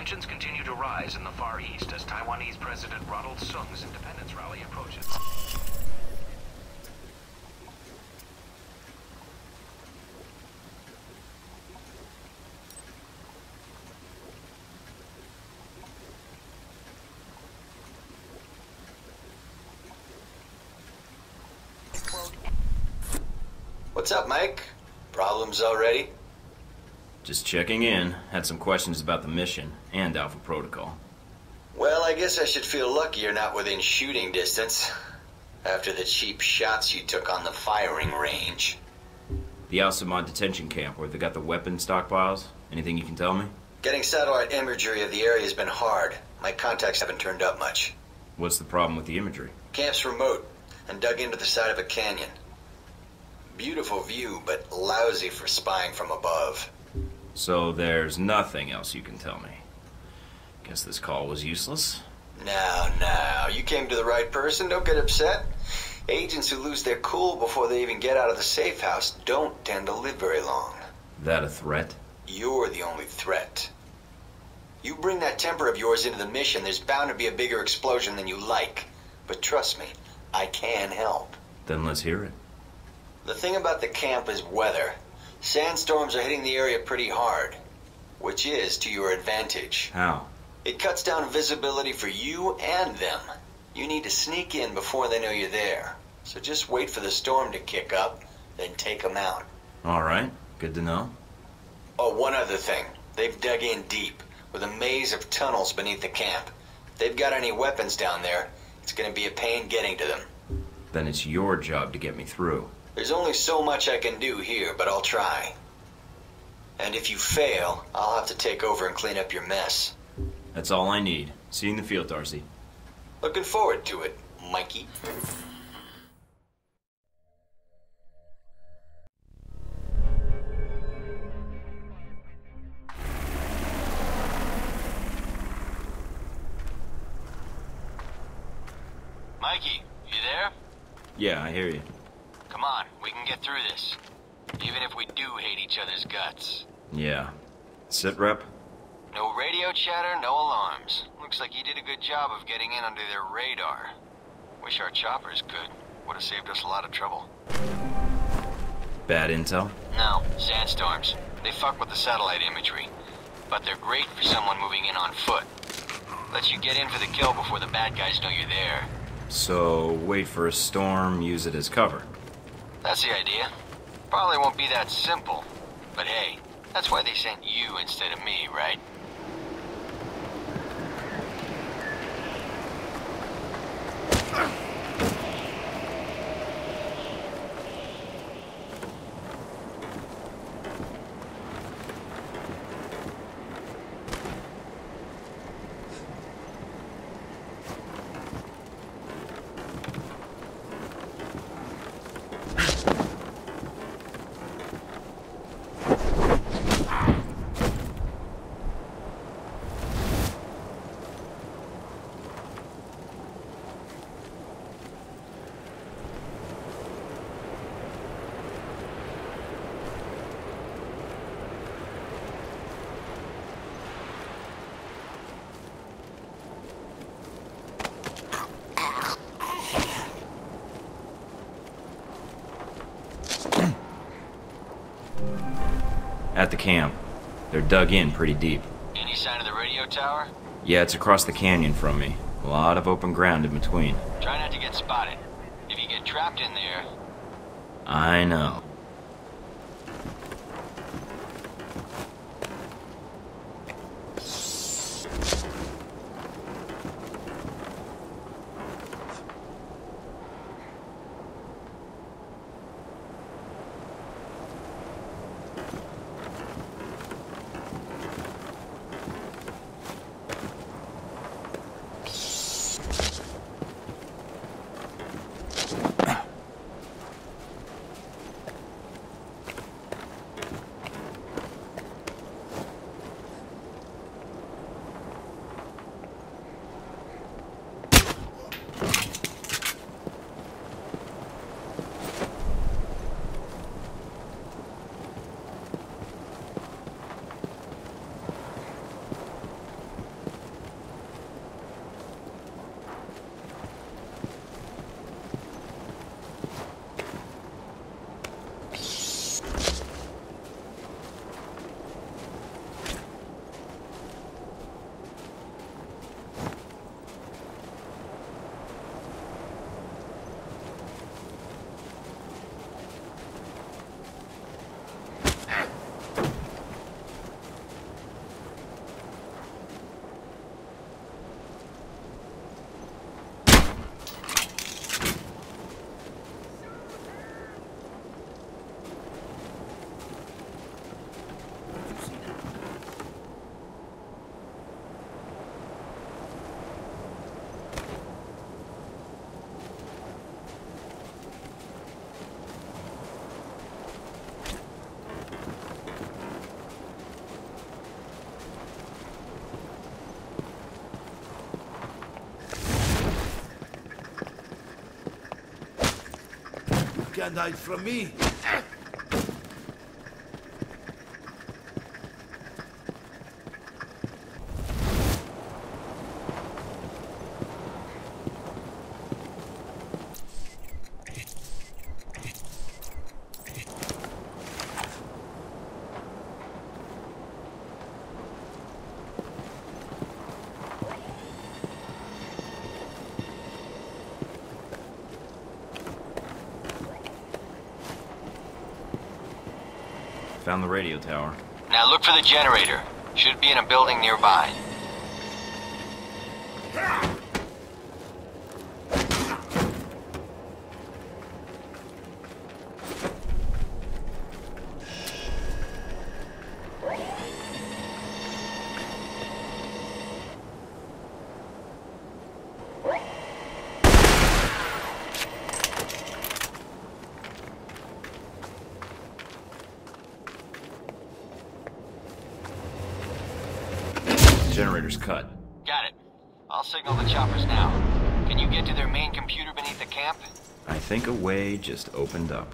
Tensions continue to rise in the Far East as Taiwanese President Ronald Sung's independence rally approaches. What's up, Mike? Problems already? Just checking in. Had some questions about the mission and Alpha Protocol. Well, I guess I should feel lucky you're not within shooting distance. After the cheap shots you took on the firing range. The Al Samad detention camp where they got the weapon stockpiles. Anything you can tell me? Getting satellite imagery of the area has been hard. My contacts haven't turned up much. What's the problem with the imagery? Camp's remote and dug into the side of a canyon. Beautiful view, but lousy for spying from above. So there's nothing else you can tell me. Guess this call was useless. Now, you came to the right person, don't get upset. Agents who lose their cool before they even get out of the safe house don't tend to live very long. That a threat? You're the only threat. You bring that temper of yours into the mission, there's bound to be a bigger explosion than you like. But trust me, I can help. Then let's hear it. The thing about the camp is weather. Sandstorms are hitting the area pretty hard, which is to your advantage. How? It cuts down visibility for you and them. You need to sneak in before they know you're there. So just wait for the storm to kick up, then take them out. All right, good to know. Oh, one other thing. They've dug in deep, with a maze of tunnels beneath the camp. If they've got any weapons down there, it's gonna be a pain getting to them. Then it's your job to get me through. There's only so much I can do here, but I'll try. And if you fail, I'll have to take over and clean up your mess. That's all I need. See you in the field, Darcy. Looking forward to it, Mikey. Mikey, you there? Yeah, I hear you. Come on, we can get through this. Even if we do hate each other's guts. Yeah. Sit rep? No radio chatter, no alarms. Looks like you did a good job of getting in under their radar. Wish our choppers could. Would have saved us a lot of trouble. Bad intel? No, sandstorms. They fuck with the satellite imagery. But they're great for someone moving in on foot. Lets you get in for the kill before the bad guys know you're there. So, wait for a storm, use it as cover. That's the idea. Probably won't be that simple. But hey, that's why they sent you instead of me, right? At the camp. They're dug in pretty deep. Any sign of the radio tower? Yeah, it's across the canyon from me. A lot of open ground in between. Try not to get spotted. If you get trapped in there... I know. can't hide from me. Found the radio tower. Now look for the generator. Should be in a building nearby. Generator's cut. Got it. I'll signal the choppers now. Can you get to their main computer beneath the camp? I think a way just opened up.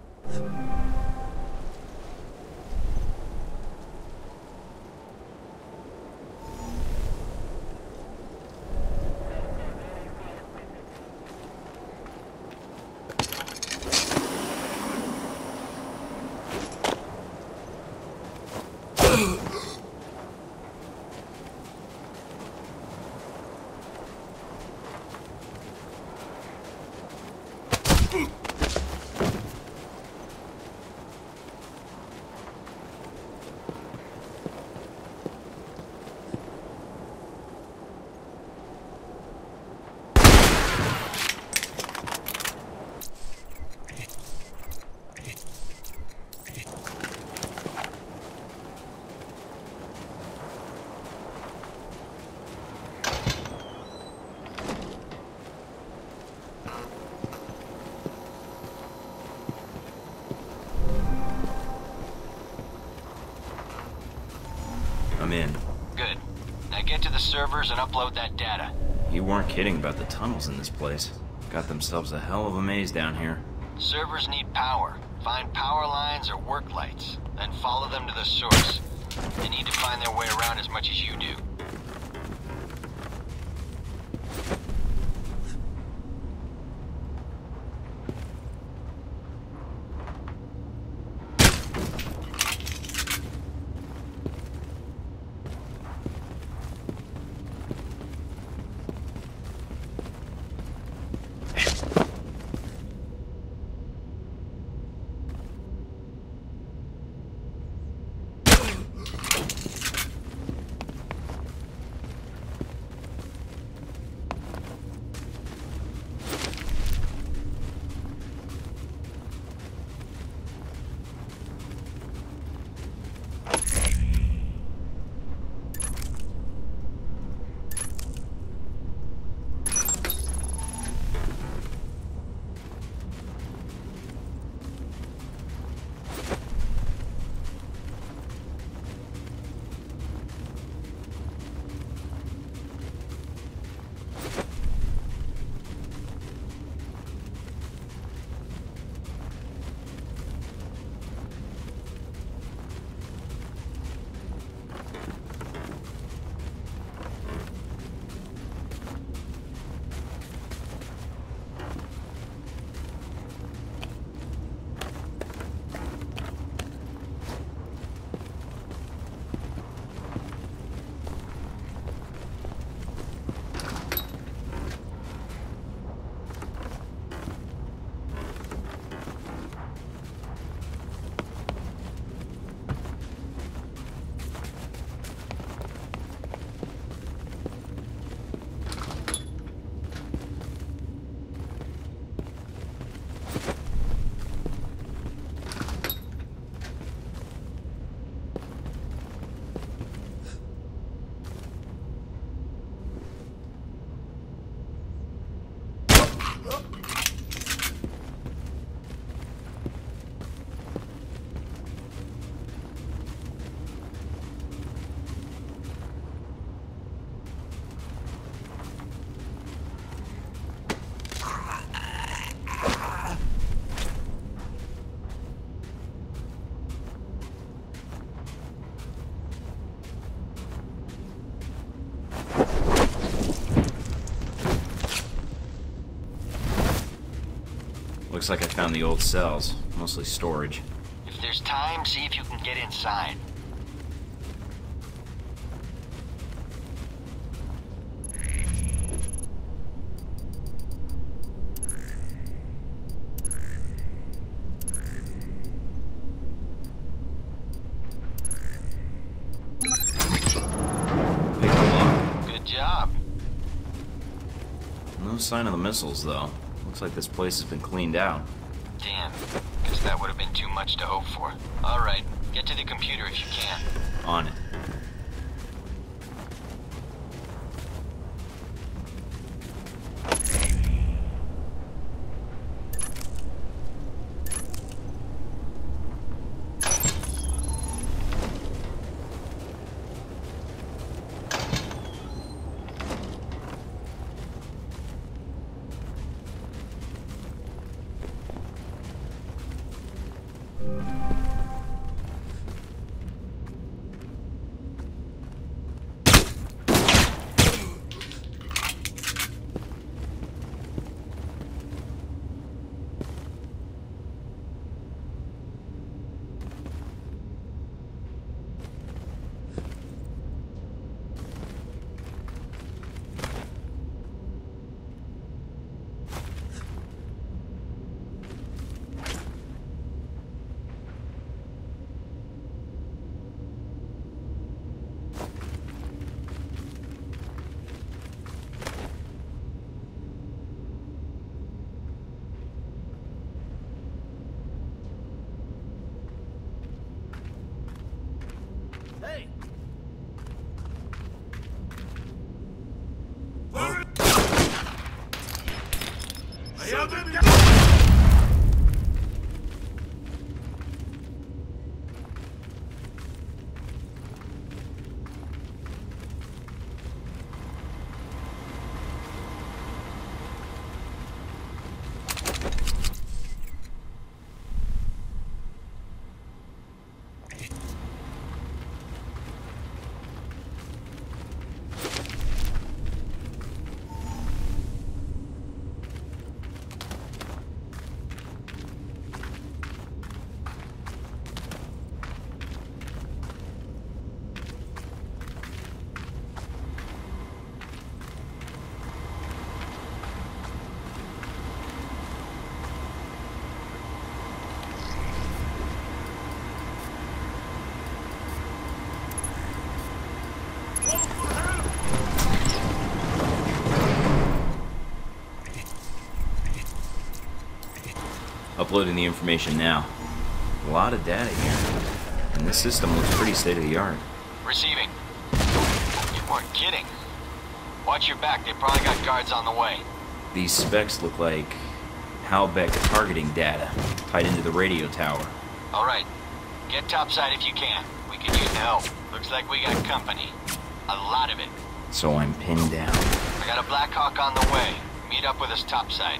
I'm in. Good. Now get to the servers and upload that data. You weren't kidding about the tunnels in this place. Got themselves a hell of a maze down here. Servers need power. Find power lines or work lights, then follow them to the source. They need to find their way around as much as you do. Looks like I found the old cells. Mostly storage. If there's time, see if you can get inside. Pick the lock. Good job. No sign of the missiles, though. Looks like this place has been cleaned out. Damn. Guess that would have been too much to hope for. Alright, get to the computer if you can. On it. Uploading the information now. A lot of data here. And this system looks pretty state-of-the-art. Receiving. You weren't kidding. Watch your back, they probably got guards on the way. These specs look like Halbeck targeting data tied into the radio tower. Alright, get topside if you can. We could use help. Looks like we got company. A lot of it. So I'm pinned down. I got a Black Hawk on the way. Meet up with us topside.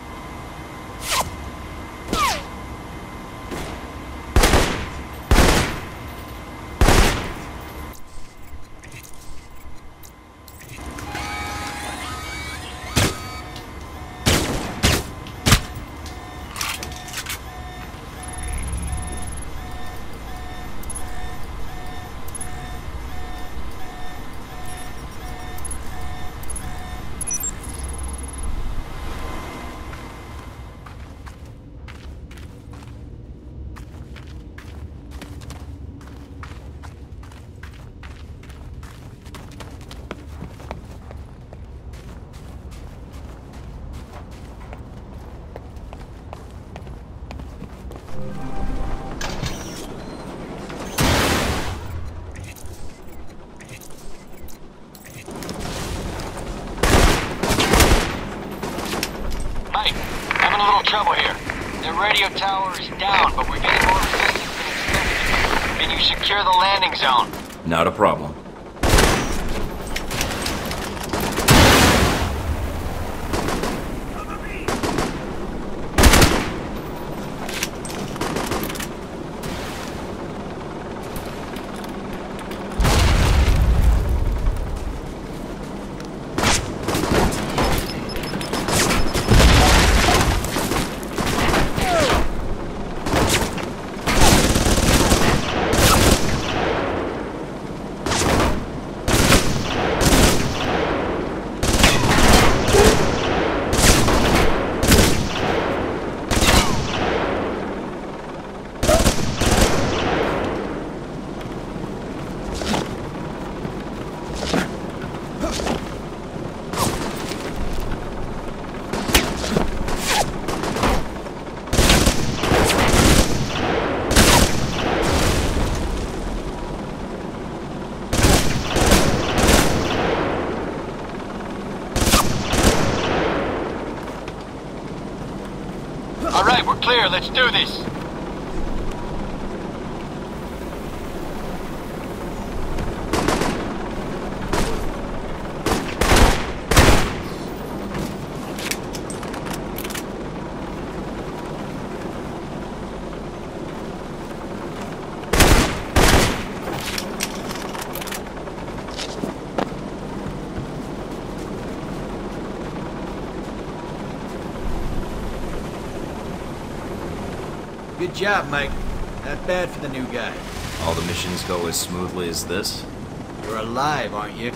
Mike, having a little trouble here. The radio tower is down, but we're getting more resistance than expected. Can you secure the landing zone? Not a problem. clear. Let's do this. Good job, Mike. Not bad for the new guy. All the missions go as smoothly as this? You're alive, aren't you?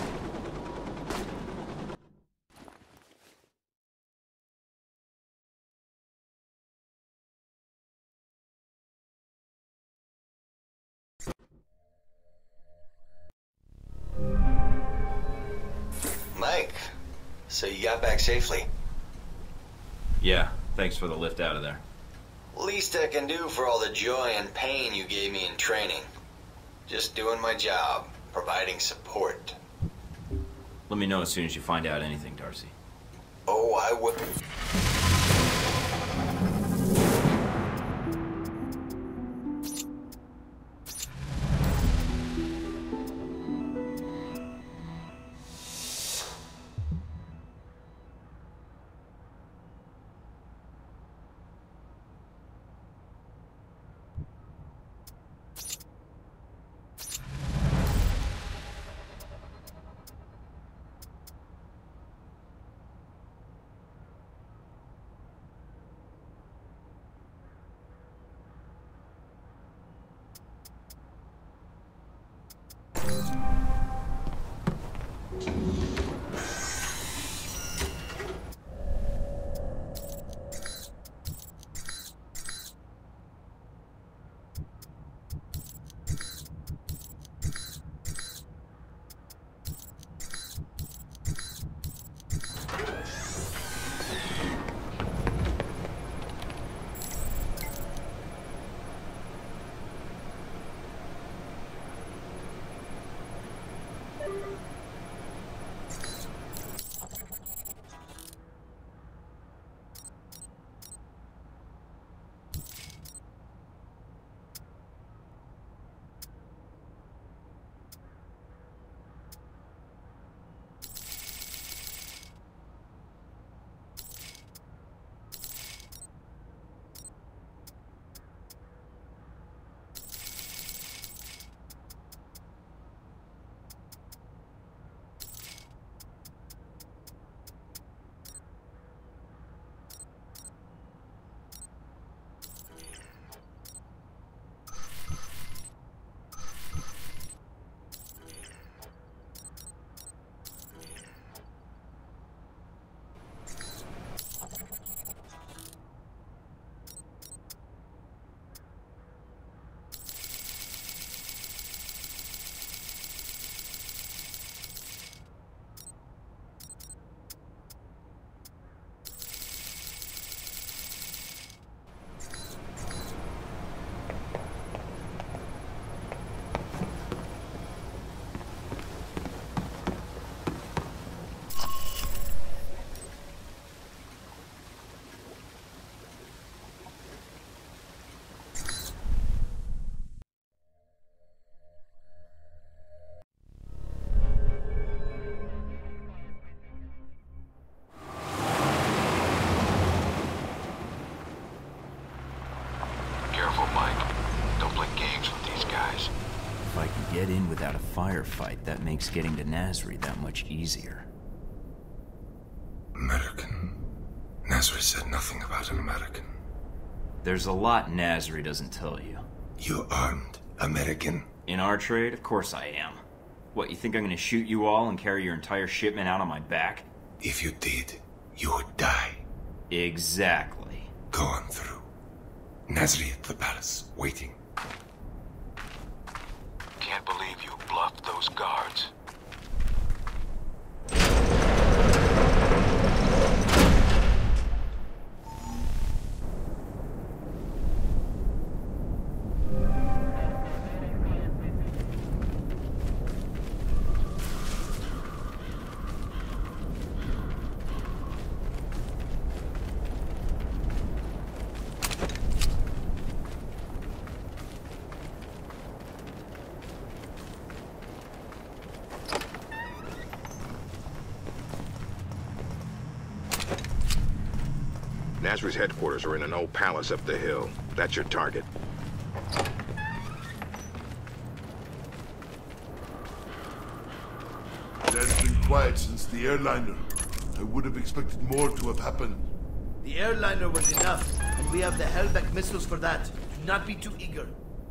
Mike, so you got back safely? Yeah, thanks for the lift out of there. Least I can do for all the joy and pain you gave me in training. Just doing my job, providing support. Let me know as soon as you find out anything, Darcy. Oh, I would. Get in without a firefight, that makes getting to Nasri that much easier. American. Nasri said nothing about an American. There's a lot Nasri doesn't tell you. You armed American? In our trade, of course I am. What, you think I'm gonna shoot you all and carry your entire shipment out on my back? If you did, you would die. Exactly. Go on through. Nasri at the palace, waiting. Can't believe you bluffed those guards. Nasri's headquarters are in an old palace up the hill. That's your target. It has been quiet since the airliner. I would have expected more to have happened. The airliner was enough, and we have the Hellbeck missiles for that. Do not be too eager.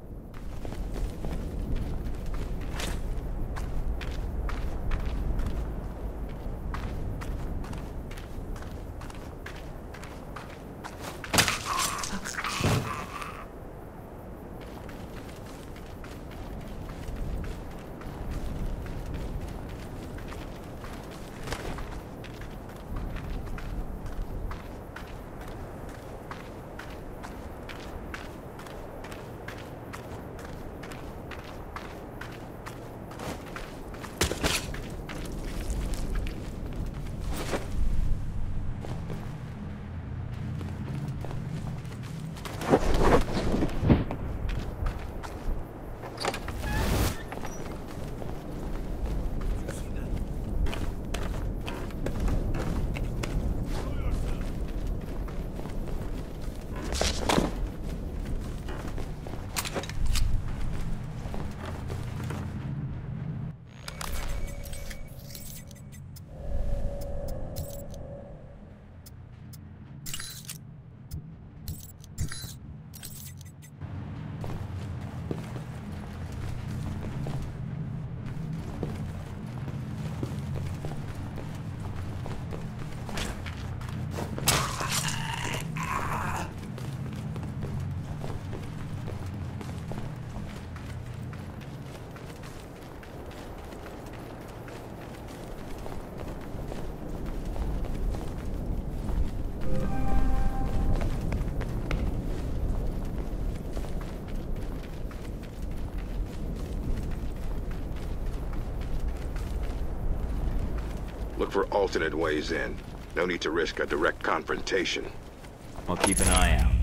Look for alternate ways in. No need to risk a direct confrontation. I'll keep an eye out.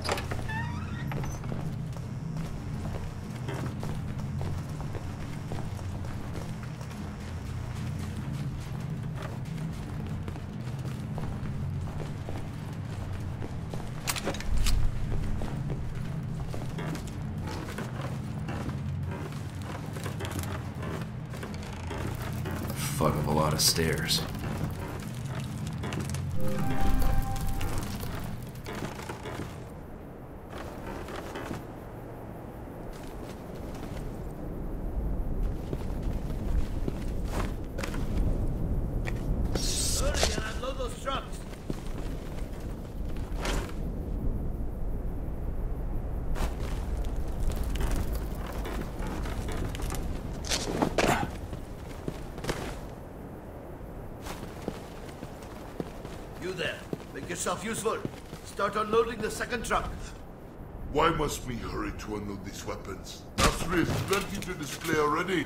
Fuck of a lot of stairs. Hurry and unload those trucks. You there. Make yourself useful. Start unloading the second truck. Why must we hurry to unload these weapons? After it's plenty to display already.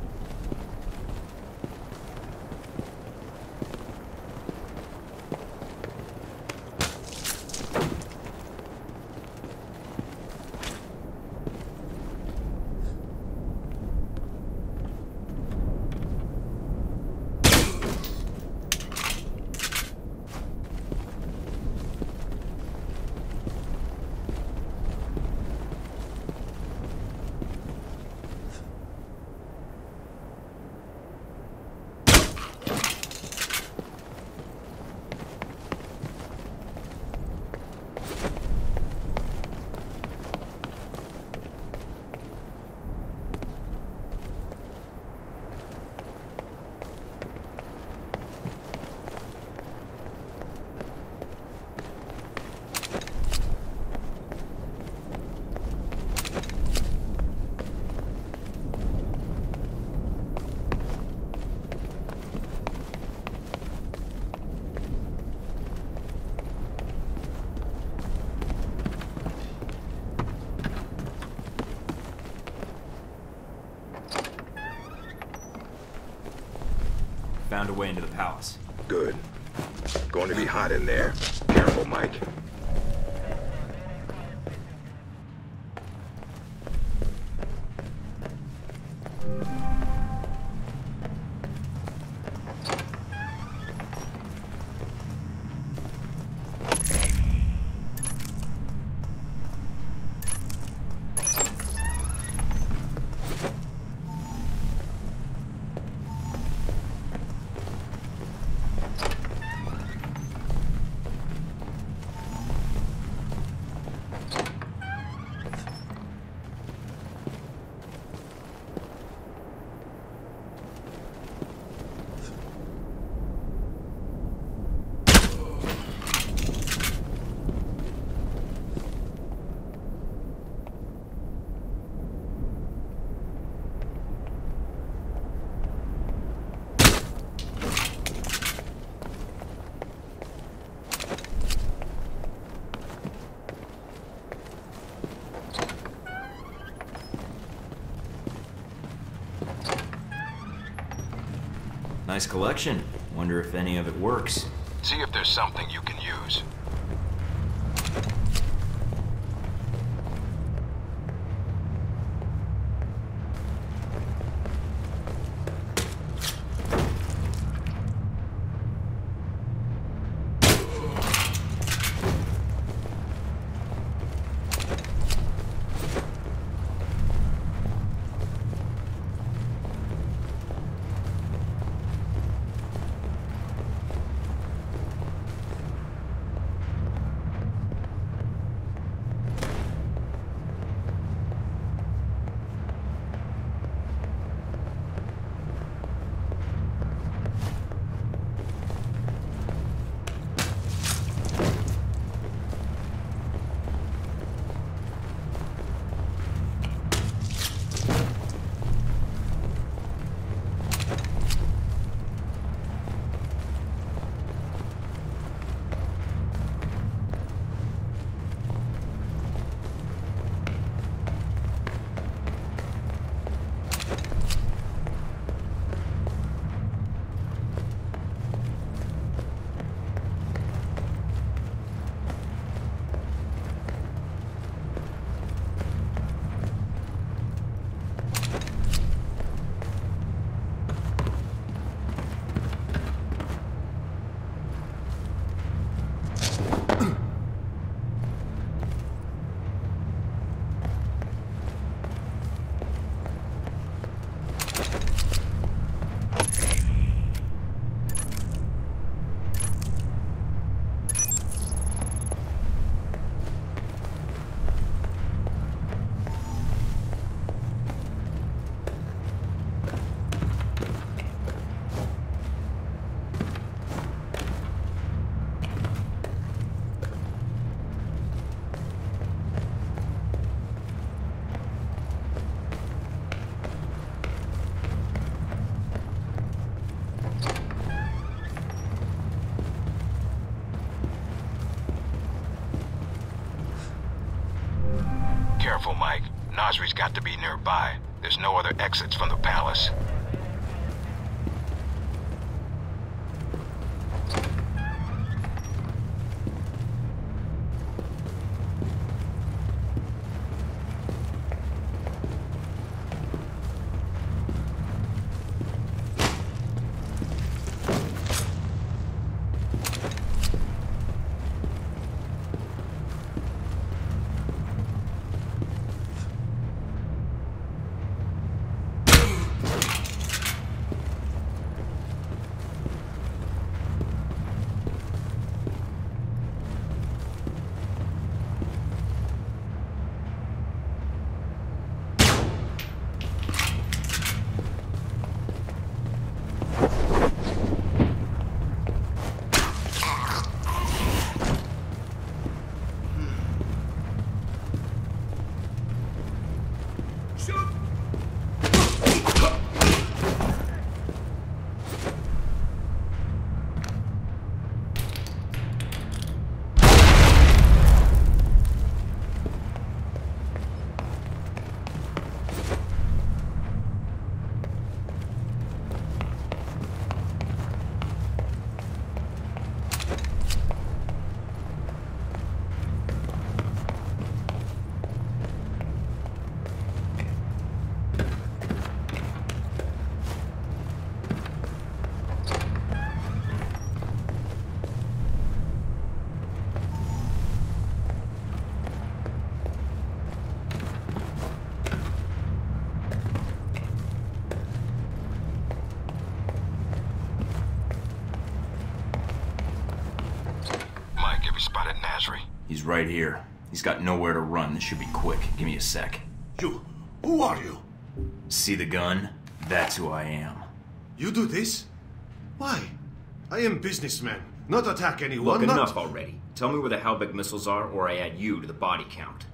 Found a way into the palace. Good. Going to be hot in there. Careful, Mike. Nice collection. Wonder if any of it works. See if there's something you can use. Careful, Mike. Nasri's got to be nearby. There's no other exits from the palace. Spotted Nasri. He's right here. He's got nowhere to run. This should be quick. Give me a sec. You, who are you? See the gun? That's who I am. You do this? Why? I am businessman, not attack anyone. Look, not... enough already. Tell me where the Halbech missiles are, or I add you to the body count.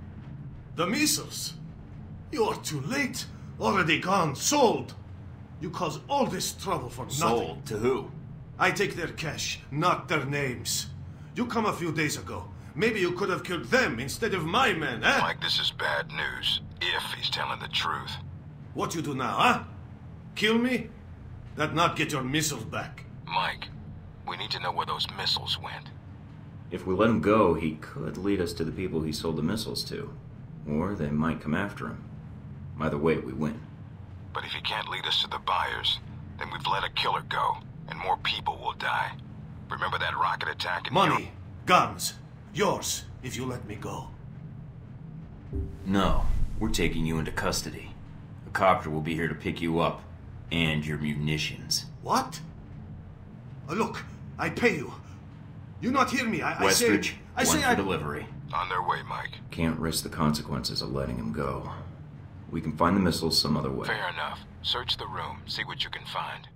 The missiles? You're too late. Already gone, sold. You cause all this trouble for nothing. Sold? To who? I take their cash, not their names. You come a few days ago. Maybe you could have killed them instead of my men, eh? Mike, this is bad news. If he's telling the truth. What you do now, huh? Kill me? That not get your missiles back. Mike, we need to know where those missiles went. If we let him go, he could lead us to the people he sold the missiles to. Or they might come after him. Either way, we win. But if he can't lead us to the buyers, then we've let a killer go, and more people will die. Remember that rocket attack in Money, guns, yours, if you let me go. No, we're taking you into custody. A copter will be here to pick you up, and your munitions. What? Look, I pay you. You not hear me, Westridge, I say for delivery. On their way, Mike. Can't risk the consequences of letting him go. We can find the missiles some other way. Fair enough. Search the room, see what you can find.